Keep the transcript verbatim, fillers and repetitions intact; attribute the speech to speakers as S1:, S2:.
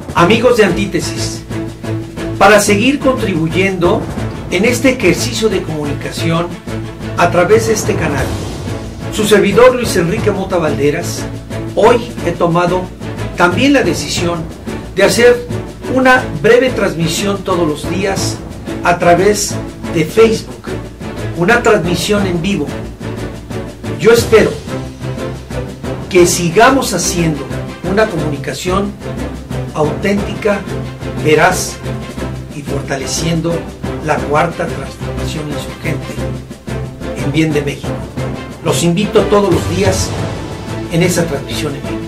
S1: Amigos de Antítesis, para seguir contribuyendo en este ejercicio de comunicación a través de este canal, su servidor Luis Enrique Mota Valderas, hoy he tomado también la decisión de hacer una breve transmisión todos los días a través de Facebook, una transmisión en vivo. Yo espero que sigamos haciendo una comunicación auténtica, veraz y fortaleciendo la cuarta transformación insurgente en bien de México. Los invito todos los días en esa transmisión en vivo.